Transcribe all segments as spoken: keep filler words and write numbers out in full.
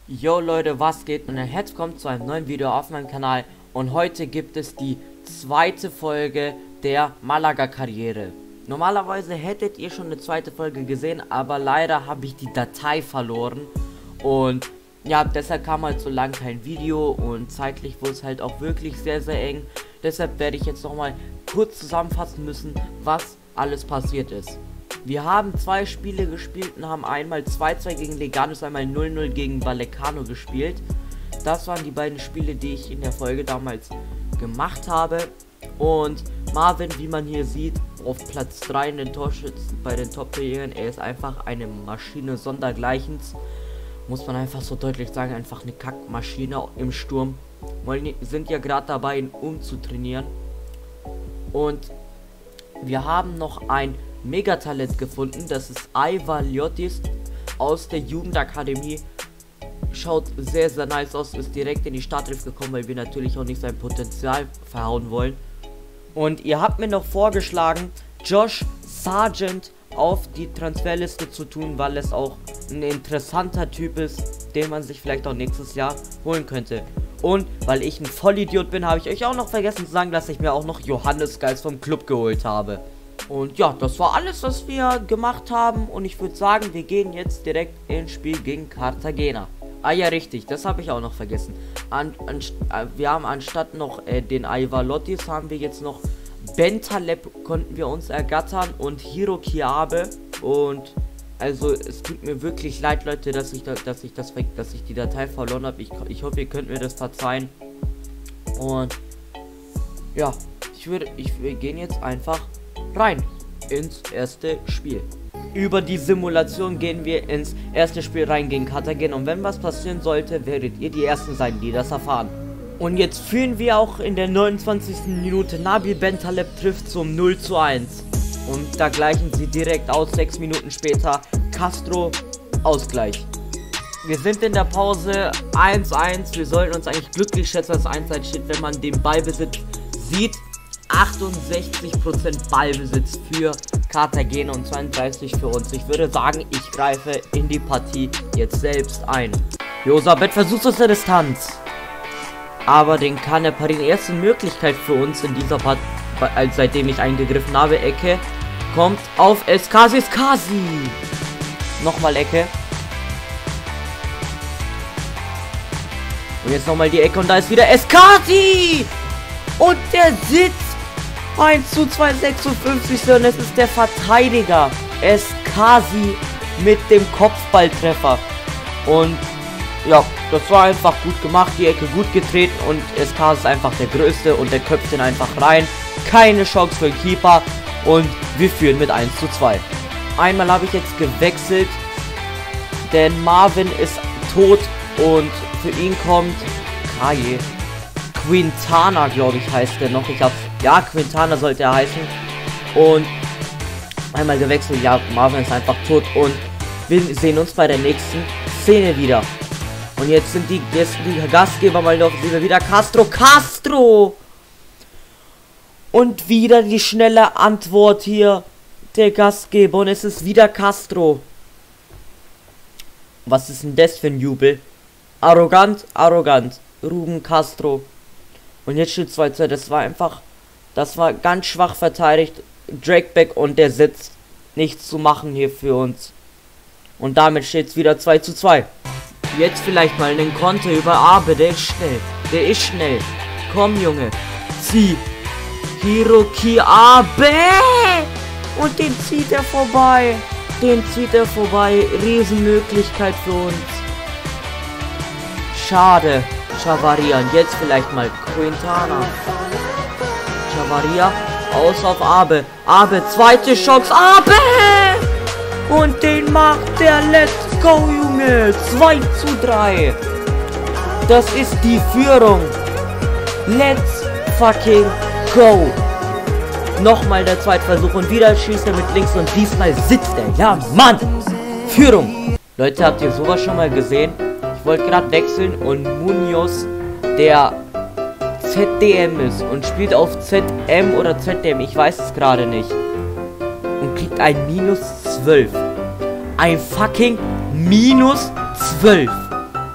Yo Leute, was geht? Und herzlich willkommen zu einem neuen Video auf meinem Kanal. Und heute gibt es die zweite Folge der Malaga-Karriere. Normalerweise hättet ihr schon eine zweite Folge gesehen, aber leider habe ich die Datei verloren. Und ja, deshalb kam halt so lang kein Video und zeitlich wurde es halt auch wirklich sehr, sehr eng. Deshalb werde ich jetzt nochmal kurz zusammenfassen müssen, was alles passiert ist. Wir haben zwei Spiele gespielt und haben einmal zwei zwei gegen Leganes, einmal null null gegen Vallecano gespielt. Das waren die beiden Spiele, die ich in der Folge damals gemacht habe. Und Marvin, wie man hier sieht, auf Platz drei in den Torschützen bei den Top-Jägern. Er ist einfach eine Maschine sondergleichens. Muss man einfach so deutlich sagen, einfach eine Kackmaschine im Sturm. Wir sind ja gerade dabei, ihn umzutrainieren. Und wir haben noch ein Megatalent gefunden, das ist Ivar Liotis aus der Jugendakademie. Schaut sehr, sehr nice aus, ist direkt in die Startelf gekommen, weil wir natürlich auch nicht sein Potenzial verhauen wollen. Und ihr habt mir noch vorgeschlagen, Josh Sargent auf die Transferliste zu tun, weil es auch ein interessanter Typ ist, den man sich vielleicht auch nächstes Jahr holen könnte. Und weil ich ein Vollidiot bin, habe ich euch auch noch vergessen zu sagen, dass ich mir auch noch Johannes Geist vom Club geholt habe. Und ja, das war alles, was wir gemacht haben. Und ich würde sagen, wir gehen jetzt direkt ins Spiel gegen Cartagena. Ah ja, richtig, das habe ich auch noch vergessen. An, an, wir haben anstatt noch äh, den Ivar Liotis, haben wir jetzt noch Bentaleb konnten wir uns ergattern und Hiro Kiabe. Und also es tut mir wirklich leid, Leute, dass ich, da, dass ich, das, dass ich die Datei verloren habe. Ich, ich hoffe, ihr könnt mir das verzeihen. Und ja, ich würde, ich, wir gehen jetzt einfach rein ins erste Spiel. Über die Simulation gehen wir ins erste Spiel rein gegen Cartagena. Und wenn was passieren sollte, werdet ihr die Ersten sein, die das erfahren. Und jetzt führen wir auch in der neunundzwanzigsten Minute. Nabil Bentaleb trifft zum null zu eins. Und da gleichen sie direkt aus. Sechs Minuten später Castro Ausgleich. Wir sind in der Pause eins eins. Wir sollten uns eigentlich glücklich schätzen, dass eins eins steht, wenn man den Ballbesitz sieht. achtundsechzig Prozent Ballbesitz für Cartagena und zweiunddreißig für uns. Ich würde sagen, ich greife in die Partie jetzt selbst ein. Josabet versucht aus der Distanz. Aber den kann er parieren. Erste Möglichkeit für uns in dieser Partie, seitdem ich eingegriffen habe. Ecke kommt auf Eskasi. Eskasi. Nochmal Ecke. Und jetzt nochmal die Ecke und da ist wieder Eskasi. Und der sitzt. eins zu zwei, sechsundfünfzig und es ist der Verteidiger Eskasi mit dem Kopfballtreffer. Und ja, das war einfach gut gemacht, die Ecke gut getreten und Eskasi ist einfach der Größte und der köpft ihn einfach rein. Keine Chance für den Keeper und wir führen mit eins zu zwei. Einmal habe ich jetzt gewechselt, denn Marvin ist tot und für ihn kommt Kaye. Quintana, glaube ich, heißt der noch. Ich hab's. Ja, Quintana sollte er heißen. Und einmal gewechselt. Ja, Marvin ist einfach tot. Und wir sehen uns bei der nächsten Szene wieder. Und jetzt sind die, jetzt die Gastgeber mal noch wieder Castro. Castro! Und wieder die schnelle Antwort hier. Der Gastgeber. Und es ist wieder Castro. Was ist denn das für ein Jubel? Arrogant, arrogant. Ruben Castro. Und jetzt steht zwei zu zwei. Das war einfach, das war ganz schwach verteidigt. Drakeback und der sitzt nichts zu machen hier für uns. Und damit steht es wieder zwei zu zwei. Jetzt vielleicht mal einen Konter über Abe. Der ist schnell. Der ist schnell. Komm, Junge. Zieh. Hiroki Abe. Und den zieht er vorbei. Den zieht er vorbei. Riesenmöglichkeit für uns. Schade. Chavaria und jetzt vielleicht mal Quintana. Chavaria aus auf Abe. Abe, zweite Chance. Abe! Und den macht der. Let's go, Junge. zwei zu drei. Das ist die Führung. Let's fucking go. Nochmal der zweite Versuch und wieder schießt er mit links und diesmal sitzt er. Ja, Mann. Führung. Leute, habt ihr sowas schon mal gesehen? Ich wollte gerade wechseln und Munoz, der Z D M ist und spielt auf Z M oder Z D M, ich weiß es gerade nicht. Und kriegt ein minus zwölf. Ein fucking minus zwölf.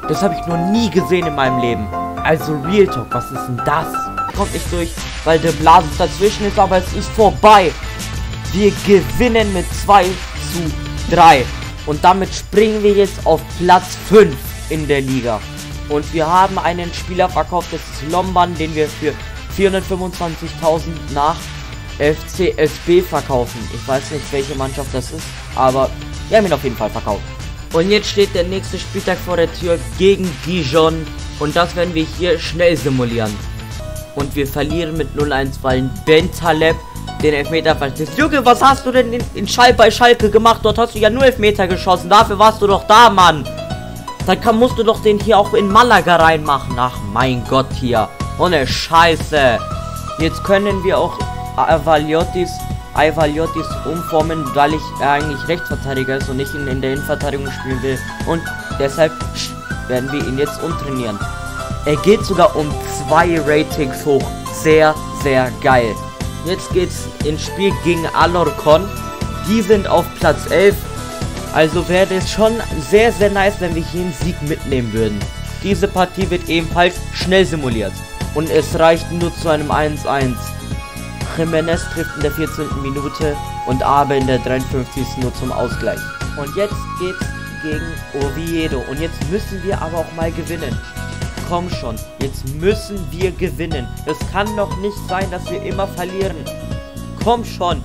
Das habe ich noch nie gesehen in meinem Leben. Also Real Talk, was ist denn das? Kommt nicht durch, weil der Blasis dazwischen ist, aber es ist vorbei. Wir gewinnen mit zwei zu drei. Und damit springen wir jetzt auf Platz fünf in der Liga. Und wir haben einen Spieler verkauft, das ist Lomban, den wir für vierhundertfünfundzwanzigtausend nach F C S B verkaufen. Ich weiß nicht, welche Mannschaft das ist, aber wir haben ihn auf jeden Fall verkauft. Und jetzt steht der nächste Spieltag vor der Tür gegen Dijon. Und das werden wir hier schnell simulieren. Und wir verlieren mit null eins, weil Bentaleb den Elfmeter verschießt. Junge, was hast du denn in, in Schal bei Schalke gemacht? Dort hast du ja nur Elfmeter geschossen. Dafür warst du doch da, Mann. Dann kann, musst du doch den hier auch in Malaga reinmachen. Ach mein Gott, hier. Ohne Scheiße. Jetzt können wir auch Avaliotis, Avaliotis umformen, weil ich eigentlich Rechtsverteidiger ist und nicht in, in der Innenverteidigung spielen will. Und deshalb werden wir ihn jetzt umtrainieren. Er geht sogar um zwei Ratings hoch. Sehr, sehr geil. Jetzt geht's ins Spiel gegen Alorcon. Die sind auf Platz elf. Also wäre es schon sehr, sehr nice, wenn wir hier einen Sieg mitnehmen würden. Diese Partie wird ebenfalls schnell simuliert. Und es reicht nur zu einem eins eins. Jimenez trifft in der vierzehnten Minute und Abe in der dreiundfünfzigsten nur zum Ausgleich. Und jetzt geht's gegen Oviedo. Und jetzt müssen wir aber auch mal gewinnen. Komm schon, jetzt müssen wir gewinnen. Es kann doch nicht sein, dass wir immer verlieren. Komm schon.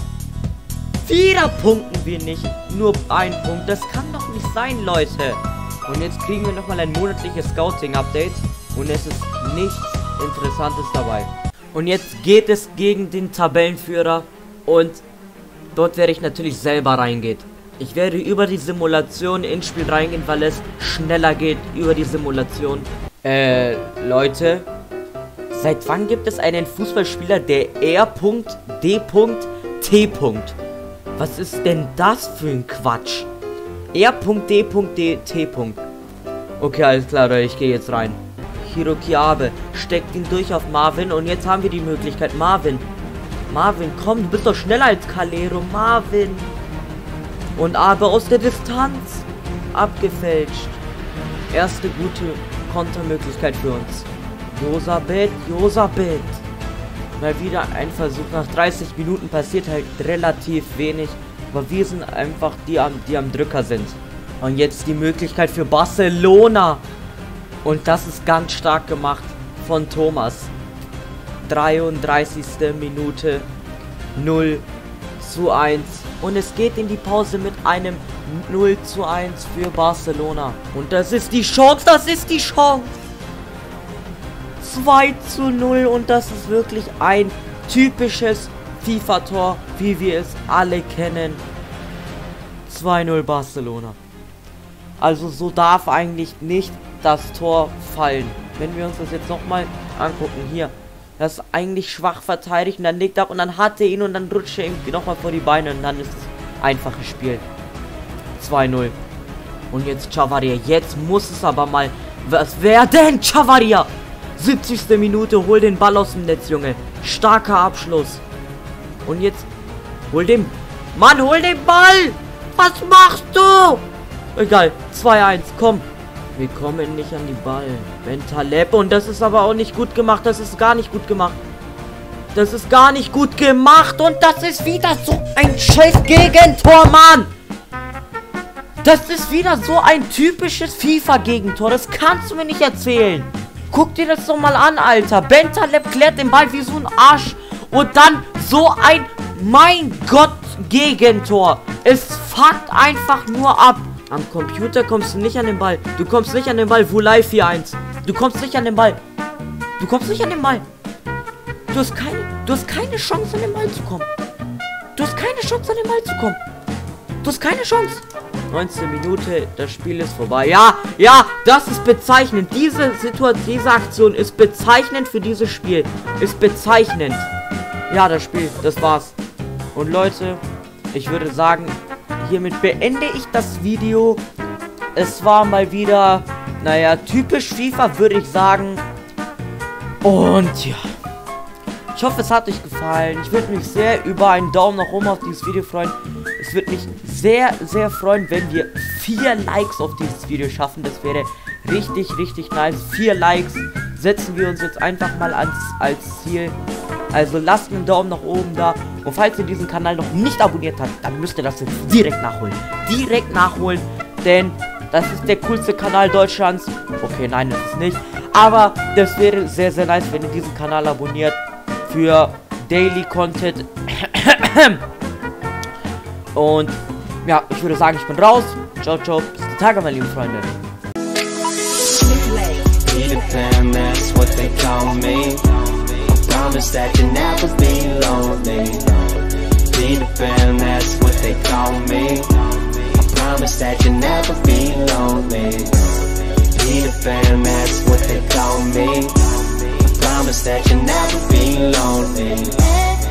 Wieder punkten wir nicht. Nur ein Punkt. Das kann doch nicht sein, Leute. Und jetzt kriegen wir nochmal ein monatliches Scouting-Update. Und es ist nichts Interessantes dabei. Und jetzt geht es gegen den Tabellenführer. Und dort werde ich natürlich selber reingehen. Ich werde über die Simulation ins Spiel reingehen, weil es schneller geht über die Simulation. Äh, Leute. Seit wann gibt es einen Fußballspieler, der R D T? Was ist denn das für ein Quatsch? R D T. Okay, alles klar, Leute, ich gehe jetzt rein. Hiroki Abe steckt ihn durch auf Marvin und jetzt haben wir die Möglichkeit. Marvin, Marvin, komm, du bist doch schneller als Calero. Marvin. Und Abe aus der Distanz. Abgefälscht. Erste gute Kontermöglichkeit für uns. Josabet, Josabet. Mal wieder ein Versuch. Nach dreißig Minuten passiert halt relativ wenig. Aber wir sind einfach die, die am Drücker sind. Und jetzt die Möglichkeit für Barcelona. Und das ist ganz stark gemacht von Thomas. dreiunddreißigste Minute. null zu eins. Und es geht in die Pause mit einem null zu eins für Barcelona. Und das ist die Chance, das ist die Chance. zwei zu null und das ist wirklich ein typisches FIFA-Tor, wie wir es alle kennen. zwei null Barcelona. Also so darf eigentlich nicht das Tor fallen. Wenn wir uns das jetzt nochmal angucken, hier. Das ist eigentlich schwach verteidigt und dann legt er ab und dann hat er ihn und dann rutscht er ihm nochmal vor die Beine und dann ist es einfaches Spiel. zwei null. Und jetzt Chavaria. Jetzt muss es aber mal was werden. Chavaria. siebzigste Minute. Hol den Ball aus dem Netz, Junge. Starker Abschluss. Und jetzt hol den... Mann, hol den Ball. Was machst du? Egal. zwei eins. Komm. Wir kommen nicht an die Ball. Bentaleb. Und das ist aber auch nicht gut gemacht. Das ist gar nicht gut gemacht. Das ist gar nicht gut gemacht. Und das ist wieder so ein scheiß Gegentor, Mann. Das ist wieder so ein typisches FIFA-Gegentor. Das kannst du mir nicht erzählen. Guck dir das doch mal an, Alter. Bentaleb klärt den Ball wie so ein Arsch. Und dann so ein, mein Gott, Gegentor. Es fuckt einfach nur ab. Am Computer kommst du nicht an den Ball. Du kommst nicht an den Ball. Vulai vier eins. Du kommst nicht an den Ball. Du kommst nicht an den Ball. Du hast keine, du hast keine Chance, an den Ball zu kommen. Du hast keine Chance, an den Ball zu kommen. Du hast keine Chance. neunzehnte Minute, das Spiel ist vorbei. Ja, ja, das ist bezeichnend. Diese Situation, diese Aktion ist bezeichnend für dieses Spiel. Ist bezeichnend. Ja, das Spiel, das war's. Und Leute, ich würde sagen, hiermit beende ich das Video. Es war mal wieder, naja, typisch FIFA, würde ich sagen. Und ja. Ich hoffe, es hat euch gefallen. Ich würde mich sehr über einen Daumen nach oben auf dieses Video freuen. Es würde mich sehr, sehr freuen, wenn wir vier Likes auf dieses Video schaffen. Das wäre richtig, richtig nice. Vier Likes setzen wir uns jetzt einfach mal als, als Ziel. Also lasst einen Daumen nach oben da. Und falls ihr diesen Kanal noch nicht abonniert habt, dann müsst ihr das jetzt direkt nachholen. Direkt nachholen, denn das ist der coolste Kanal Deutschlands. Okay, nein, das ist nicht. Aber das wäre sehr, sehr nice, wenn ihr diesen Kanal abonniert für Daily Content. Und ja, ich würde sagen, ich bin raus. Ciao, ciao. Bis die Tage, meine lieben Freunde. Promise that you'll never be lonely. Peter Pan, that's what they call me. I promise that you'll never be lonely. Peter Pan, that's what they call me. I promise that you'll never be lonely.